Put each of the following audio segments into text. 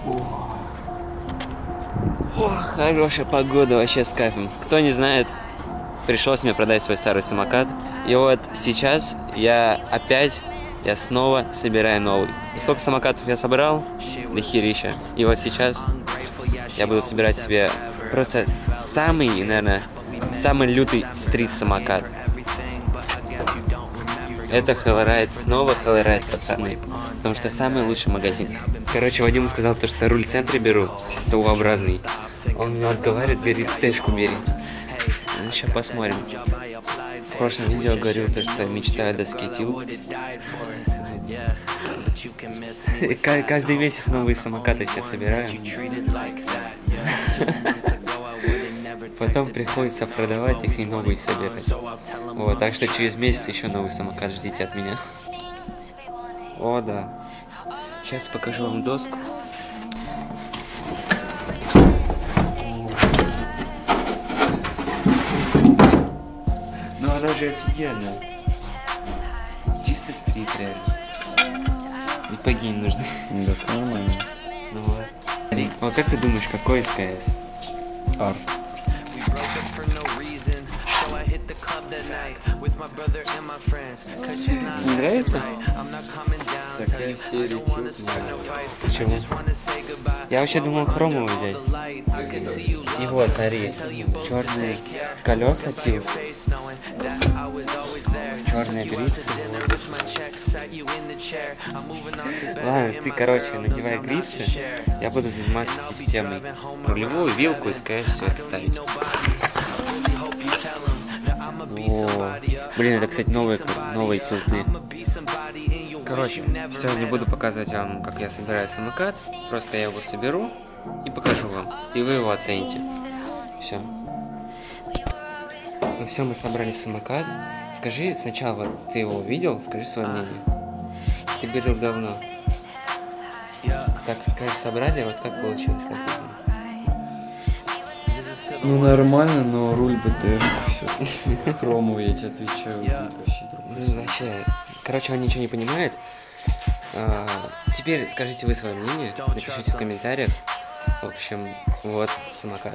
О, хорошая погода, вообще с кайфом. Кто не знает, пришлось мне продать свой старый самокат. И вот сейчас я снова собираю новый. И сколько самокатов я собрал? Дохерища. И вот сейчас я буду собирать себе просто самый, наверное, самый лютый стрит-самокат. Это Hellride, снова Hellride, пацаны. Потому что самый лучший магазин. Короче, Вадиму сказал, что руль в центре беру, то U-образный. Он меня отговаривает, говорит, тэшку бери. Ну, сейчас посмотрим. В прошлом видео говорил, что мечтаю до скейтил. Каждый месяц новые самокаты себе собираю. Потом приходится продавать их и новые собирать. Вот, так что через месяц еще новый самокат ждите от меня. О, да. Сейчас покажу вам доску. Ну она же офигенная. Чисто стрит, реально. И погинь нужно. Да, нормально. Ну вот. А как ты думаешь, какой СКС? Ар. Тебе не нравится? Такая серия Почему? Я вообще думал хромовый взять. И вот, смотри, черные колеса тип, черные грипсы. Ладно, ты, короче, надевай грипсы, я буду заниматься системой. Рулевую, вилку, СКС, все это ставить. О, блин, это, кстати, новые тилты. Короче, все, не буду показывать вам, как я собираю самокат. Просто я его соберу и покажу вам. И вы его оцените. Все. Ну все, мы собрали самокат. Скажи сначала, вот, ты его видел? Скажи свое мнение. Ты берил давно. Так, как собрали, вот как получилось? Ну нормально, но руль БТшка все-таки. Хромовый, я тебе отвечаю, вообще другой. Вообще, короче, он ничего не понимает. Теперь скажите вы свое мнение, напишите в комментариях. В общем, вот самокат.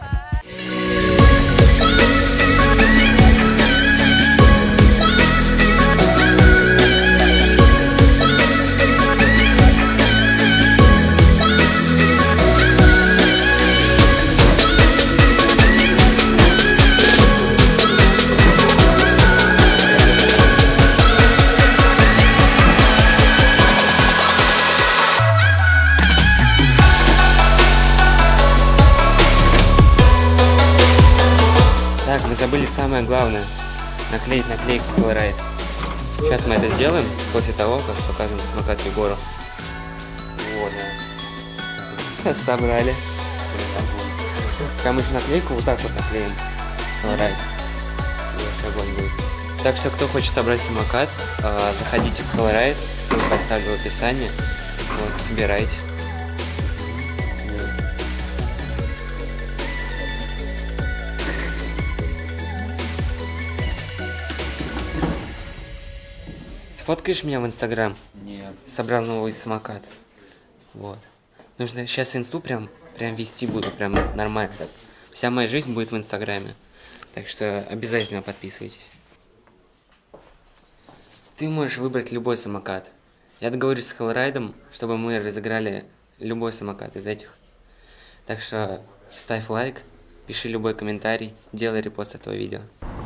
Так, мы забыли самое главное. Наклеить наклейку Hellride. Сейчас мы это сделаем после того, как покажем самокат Егору. Вот, да. Собрали. Прям еще наклейку вот так вот наклеим. Hellride. Огонь будет. Так что, кто хочет собрать самокат, заходите в Hellride. Ссылку оставлю в описании. Вот, собирайте. Сфоткаешь меня в Инстаграм? Нет. Собрал новый самокат. Вот. Нужно сейчас инсту прям вести буду, прям нормально. Так. Вся моя жизнь будет в Инстаграме. Так что обязательно подписывайтесь. Ты можешь выбрать любой самокат. Я договорюсь с Hellride, чтобы мы разыграли любой самокат из этих. Так что ставь лайк, пиши любой комментарий, делай репост этого видео.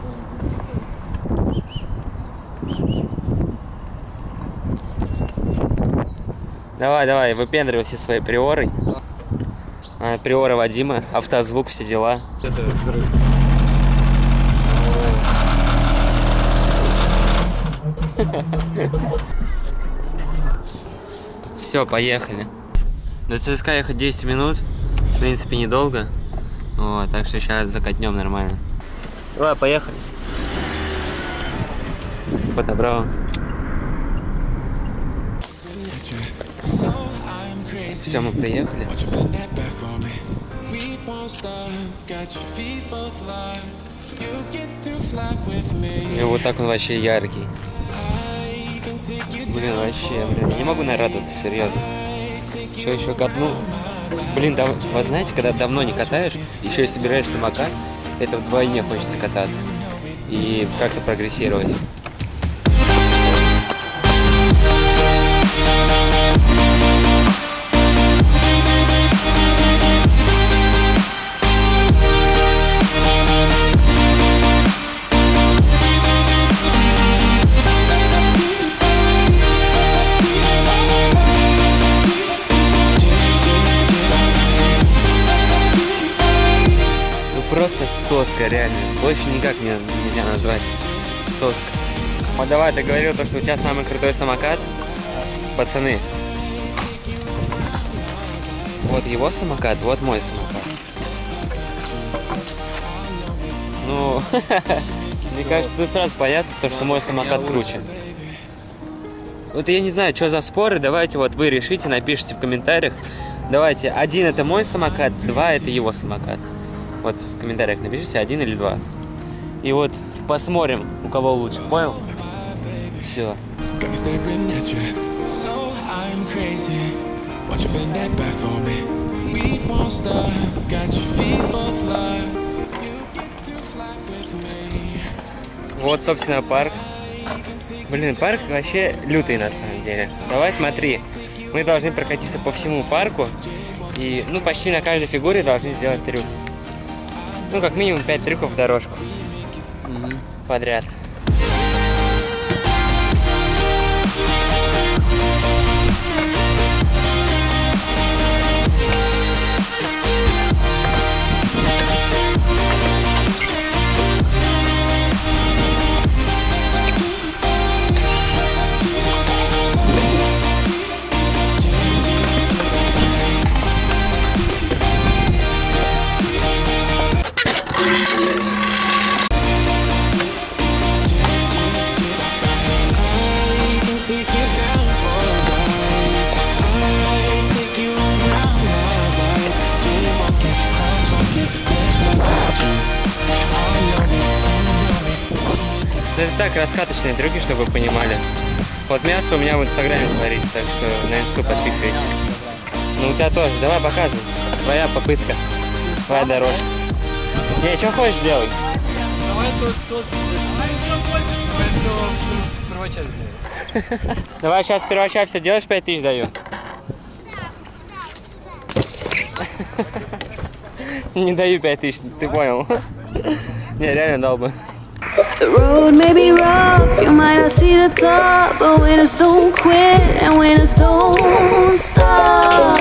Давай, выпендривайся своей приорой. Приора Вадима, автозвук, все дела. Это взрыв. Все, поехали. До ЦСКА ехать 10 минут. В принципе, недолго. Вот, так что сейчас закатнем нормально. Давай, поехали. Подобрал. Все, мы приехали. И вот так он вообще яркий. Блин, вообще, я не могу нарадоваться, серьезно. Еще катну. Блин, вот знаете, когда давно не катаешь, еще и собираешь самокат, это вдвойне хочется кататься и как-то прогрессировать. Просто соска, реально. Больше никак нельзя назвать. Соска. Вот давай, ты говорил, что у тебя самый крутой самокат. Пацаны. Вот его самокат, вот мой самокат. Ну, мне кажется, тут сразу понятно, что мой самокат круче. Вот я не знаю, что за споры. Давайте вот вы решите, напишите в комментариях. Давайте, 1 это мой самокат, 2 это его самокат. Вот в комментариях напишите 1 или 2. И вот посмотрим, у кого лучше. Понял? Все. Вот, собственно, парк. Блин, парк вообще лютый на самом деле. Давай смотри. Мы должны прокатиться по всему парку. И, ну, почти на каждой фигуре должны сделать трюк. Ну, как минимум 5 трюков в дорожку. Подряд. Это так, раскаточные трюки, чтобы вы понимали. Вот мясо у меня в инстаграме творится, так что на инсту подписывайтесь. Ну у тебя тоже, давай показывай. Твоя попытка, твоя дорожка. Не, что хочешь делать? Давай тут сперва часть сделаем. Давай сейчас сперва часть все делаешь, 5000 даю. Не даю 5000, ты понял? Не, реально дал бы. The road may be rough, you might not see the top, but winners don't quit and winners don't stop.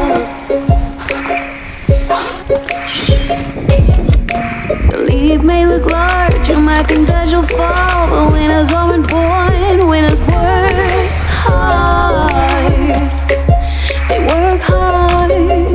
The leap may look large, you might think that you'll fall, but winners aren't born, winners work hard. They work hard.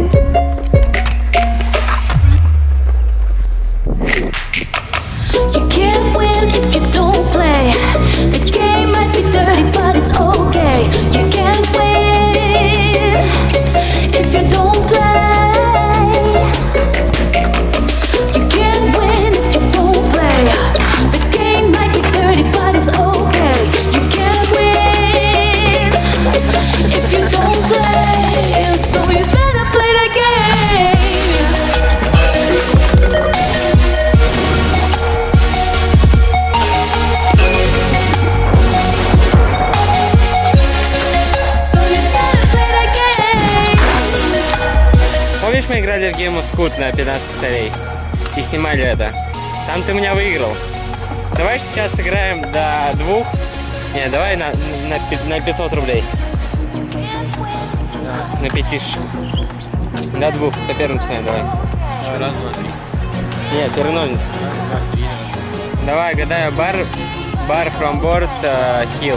You can't win if you don't play. The game might be dirty, but it's okay. You can't win if you don't play. You can't win if you don't play. The game might be dirty, but it's okay. You can't win if you don't play. So you better play the game. Помнишь, мы играли в Game of Scoot на 15 косарей и снимали это? Там ты меня выиграл. Давай сейчас сыграем до 2. Не, давай на 500 рублей. На 5 До 2. Кто первым начинает, давай. Раз, два, три. Нет, первый ножницы. Раз, два, три. Давай, гадаю, бар from board hill.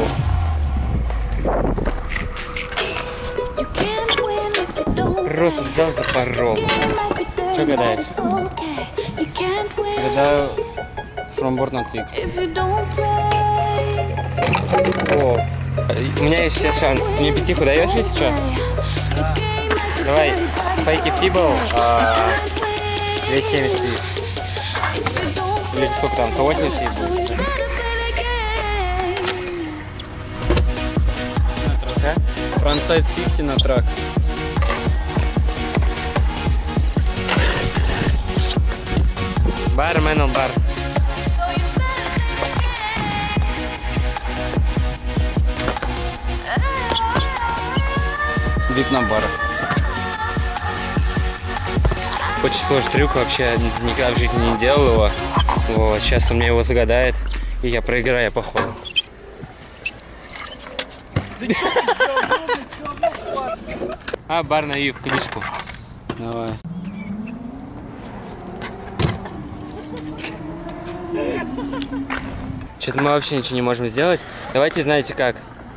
Просто взял за порог. Что гадаешь? Гадаю, from board not fix. О, у меня есть сейчас шанс. Ты мне 5 даешь, если что? Давай, фейки фибл, 270. Или сколько там, 180 будет. Frontside 50 на трак. Бар, Мэнл, бар. Вид на бар. Очень сложный трюк, вообще никогда в жизни не делал его. Вот, сейчас он мне его загадает, и я проиграю, походу. А, бар на в книжку. Давай. Что-то мы вообще ничего не можем сделать. Давайте, знаете как?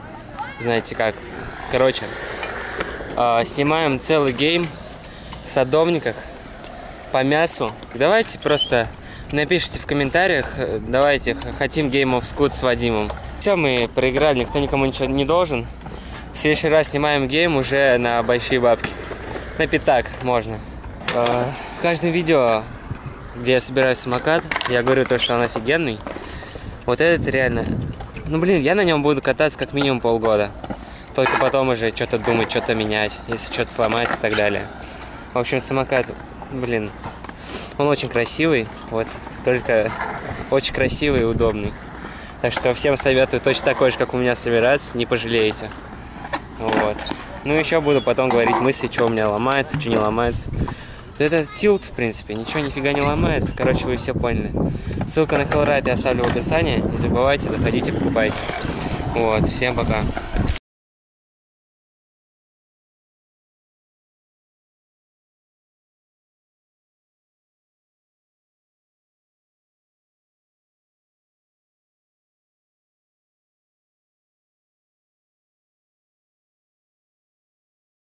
Короче, снимаем целый гейм в Садовниках по мясу. Давайте просто напишите в комментариях, давайте, хотим Game of Scoot с Вадимом. Все, мы проиграли, никто никому ничего не должен. В следующий раз снимаем гейм уже на большие бабки. На пятак можно. В каждом видео, где я собираю самокат, я говорю то, что он офигенный. Вот этот реально... Ну, блин, я на нем буду кататься как минимум полгода. Только потом уже что-то думать, что-то менять, если что-то сломается и так далее. В общем, самокат, блин, он очень красивый. Вот, только очень красивый и удобный. Так что всем советую точно такой же, как у меня, собираться, не пожалеете. Вот. Ну, еще буду потом говорить мысли, что у меня ломается, что не ломается. Это тилт, в принципе, ничего нифига не ломается. Короче, вы все поняли. Ссылка на Hellride я оставлю в описании. Не забывайте, заходите, покупайте. Вот, всем пока.